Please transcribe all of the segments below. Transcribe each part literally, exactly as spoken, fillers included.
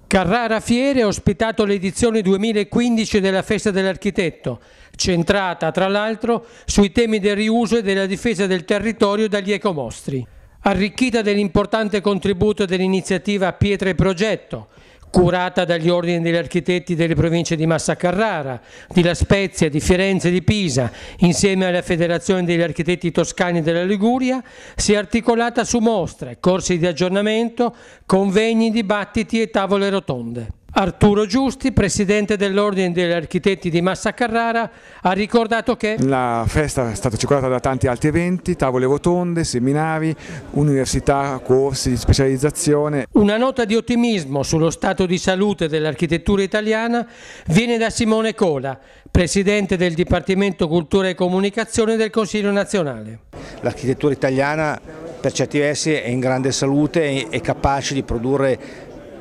Carrara Fiere ha ospitato l'edizione duemilaquindici della Festa dell'Architetto, centrata tra l'altro sui temi del riuso e della difesa del territorio dagli ecomostri. Arricchita dell'importante contributo dell'iniziativa Pietre Progetto, curata dagli ordini degli architetti delle province di Massa Carrara, di La Spezia, di Firenze e di Pisa, insieme alla Federazione degli Architetti Toscani della Liguria, si è articolata su mostre, corsi di aggiornamento, convegni, dibattiti e tavole rotonde. Arturo Giusti, presidente dell'Ordine degli Architetti di Massa Carrara, ha ricordato che la festa è stata circolata da tanti altri eventi, tavole rotonde, seminari, università, corsi di specializzazione. Una nota di ottimismo sullo stato di salute dell'architettura italiana viene da Simone Cola, presidente del Dipartimento Cultura e Comunicazione del Consiglio nazionale. L'architettura italiana per certi versi è in grande salute e è capace di produrre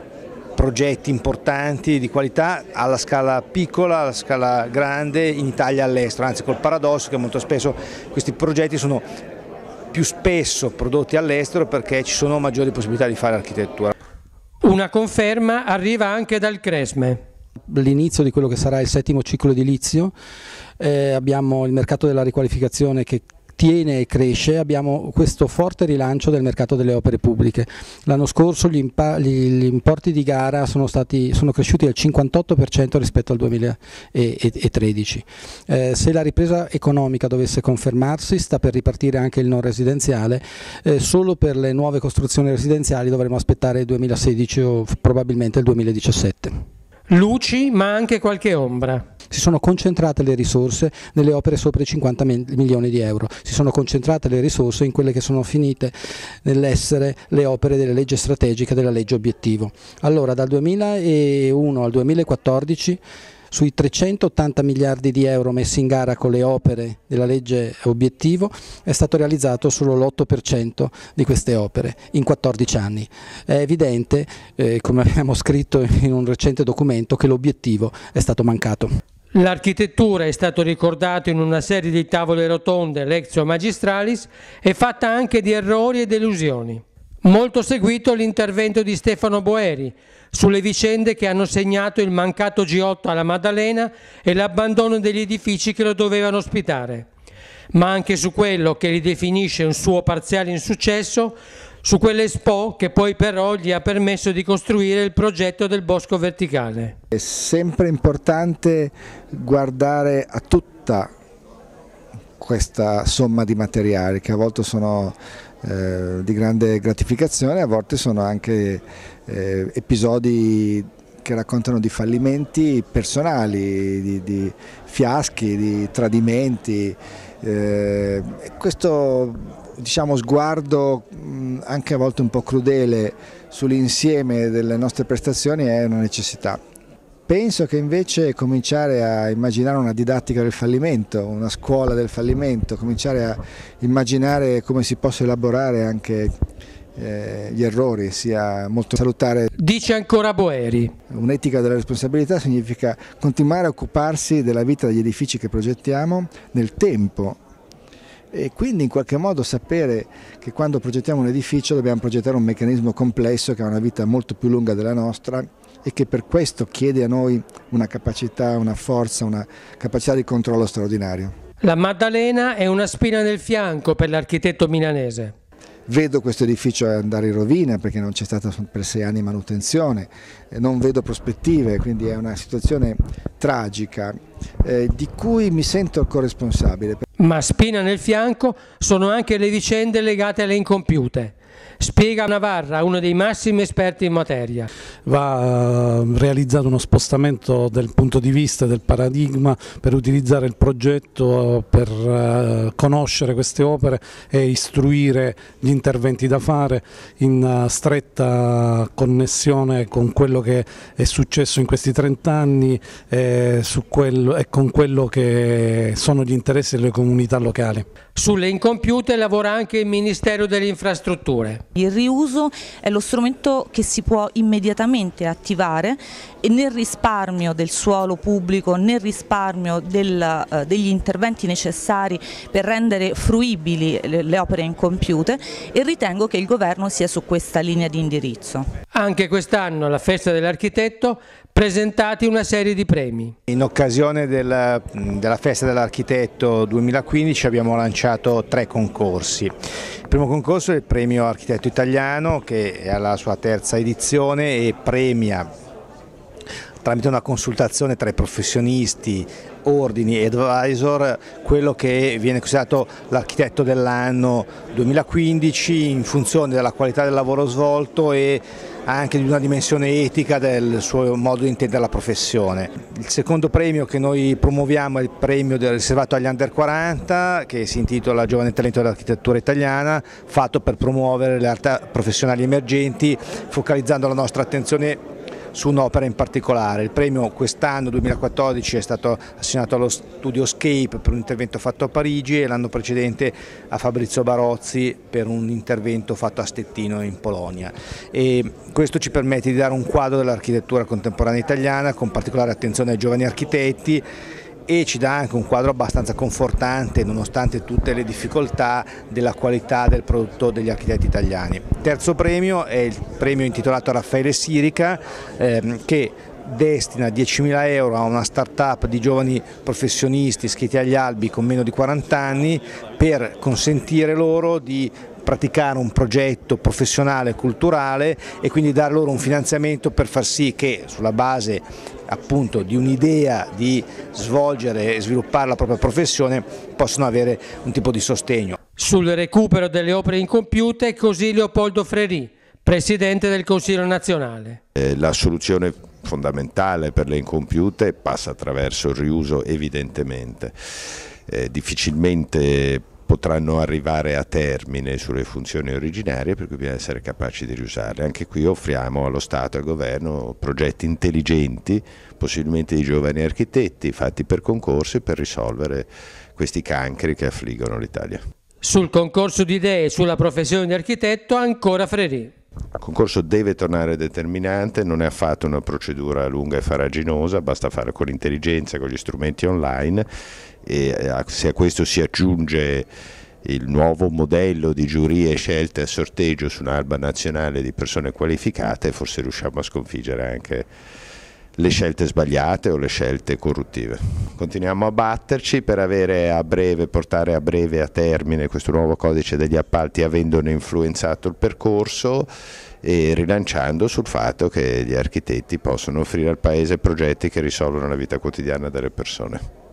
progetti importanti di qualità alla scala piccola, alla scala grande, in Italia e all'estero, anzi col paradosso che molto spesso questi progetti sono più spesso prodotti all'estero perché ci sono maggiori possibilità di fare architettura. Una conferma arriva anche dal Cresme. L'inizio di quello che sarà il settimo ciclo edilizio, eh, abbiamo il mercato della riqualificazione che tiene e cresce, abbiamo questo forte rilancio del mercato delle opere pubbliche. L'anno scorso gli, gli importi di gara sono, stati, sono cresciuti del cinquantotto per cento rispetto al duemilatredici. Eh, se la ripresa economica dovesse confermarsi, sta per ripartire anche il non residenziale, eh, solo per le nuove costruzioni residenziali dovremo aspettare il duemilasedici o probabilmente il duemiladiciassette. Luci ma anche qualche ombra. Si sono concentrate le risorse nelle opere sopra i cinquanta milioni di euro, si sono concentrate le risorse in quelle che sono finite nell'essere le opere delle leggi strategiche della legge obiettivo. Allora dal duemilauno al duemilaquattordici sui trecentottanta miliardi di euro messi in gara con le opere della legge obiettivo è stato realizzato solo l'otto per cento di queste opere in quattordici anni. È evidente, eh, come abbiamo scritto in un recente documento, che l'obiettivo è stato mancato. L'architettura, è stato ricordato in una serie di tavole rotonde Lectio Magistralis, è fatta anche di errori e delusioni. Molto seguito l'intervento di Stefano Boeri sulle vicende che hanno segnato il mancato G otto alla Maddalena e l'abbandono degli edifici che lo dovevano ospitare, ma anche su quello che li definisce un suo parziale insuccesso, su quell'Expo che poi però gli ha permesso di costruire il progetto del Bosco Verticale. È sempre importante guardare a tutta questa somma di materiali che a volte sono eh, di grande gratificazione, a volte sono anche eh, episodi che raccontano di fallimenti personali, di, di fiaschi, di tradimenti. Eh, questo diciamo, sguardo mh, anche a volte un po' crudele sull'insieme delle nostre prestazioni è una necessità. Penso che invece cominciare a immaginare una didattica del fallimento, una scuola del fallimento, cominciare a immaginare come si possa elaborare anche eh, gli errori sia molto salutare. Dice ancora Boeri. Un'etica della responsabilità significa continuare a occuparsi della vita degli edifici che progettiamo nel tempo e quindi in qualche modo sapere che quando progettiamo un edificio dobbiamo progettare un meccanismo complesso che ha una vita molto più lunga della nostra e che per questo chiede a noi una capacità, una forza, una capacità di controllo straordinario. La Maddalena è una spina nel fianco per l'architetto milanese. Vedo questo edificio andare in rovina perché non c'è stata per sei anni manutenzione, non vedo prospettive, quindi è una situazione tragica eh, di cui mi sento corresponsabile. Ma spina nel fianco sono anche le vicende legate alle incompiute. Spiega Navarra, uno dei massimi esperti in materia. Va realizzato uno spostamento del punto di vista del paradigma per utilizzare il progetto per conoscere queste opere e istruire gli interventi da fare in stretta connessione con quello che è successo in questi trent'anni e, e con quello che sono gli interessi delle comunità locali. Sulle incompiute lavora anche il Ministero delle Infrastrutture. Il riuso è lo strumento che si può immediatamente attivare e nel risparmio del suolo pubblico, nel risparmio del, eh, degli interventi necessari per rendere fruibili le, le opere incompiute, e ritengo che il Governo sia su questa linea di indirizzo. Anche quest'anno alla Festa dell'Architetto presentati una serie di premi. In occasione del, della Festa dell'Architetto duemilaquindici abbiamo lanciato tre concorsi. Il primo concorso è il Premio Architetto Italiano, che è alla sua terza edizione e premia tramite una consultazione tra i professionisti, ordini e advisor quello che viene considerato l'architetto dell'anno duemilaquindici in funzione della qualità del lavoro svolto e anche di una dimensione etica del suo modo di intendere la professione. Il secondo premio che noi promuoviamo è il premio riservato agli under quaranta, che si intitola Giovane Talento dell'Architettura Italiana, fatto per promuovere le arti professionali emergenti, focalizzando la nostra attenzione su un'opera in particolare. Il premio quest'anno duemilaquattordici è stato assegnato allo studio Scape per un intervento fatto a Parigi e l'anno precedente a Fabrizio Barozzi per un intervento fatto a Stettino in Polonia. E questo ci permette di dare un quadro dell'architettura contemporanea italiana con particolare attenzione ai giovani architetti e ci dà anche un quadro abbastanza confortante nonostante tutte le difficoltà della qualità del prodotto degli architetti italiani. Il terzo premio è il premio intitolato a Raffaele Sirica ehm, che destina diecimila euro a una start-up di giovani professionisti iscritti agli albi con meno di quaranta anni per consentire loro di praticare un progetto professionale e culturale e quindi dare loro un finanziamento per far sì che sulla base appunto di un'idea di svolgere e sviluppare la propria professione possano avere un tipo di sostegno. Sul recupero delle opere incompiute, così Leopoldo Frerì, Presidente del Consiglio nazionale. La soluzione fondamentale per le incompiute passa attraverso il riuso evidentemente, eh, difficilmente potranno arrivare a termine sulle funzioni originarie, per cui bisogna essere capaci di riusarle. Anche qui offriamo allo Stato e al Governo progetti intelligenti, possibilmente di giovani architetti, fatti per concorsi per risolvere questi cancri che affliggono l'Italia. Sul concorso di idee e sulla professione di architetto ancora Frerì. Il concorso deve tornare determinante, non è affatto una procedura lunga e farraginosa, basta fare con l'intelligenza, con gli strumenti online e se a questo si aggiunge il nuovo modello di giurie scelte a sorteggio su un'alba nazionale di persone qualificate, forse riusciamo a sconfiggere anche le scelte sbagliate o le scelte corruttive. Continuiamo a batterci per avere a breve, portare a breve a termine questo nuovo codice degli appalti avendone influenzato il percorso e rilanciando sul fatto che gli architetti possono offrire al Paese progetti che risolvono la vita quotidiana delle persone.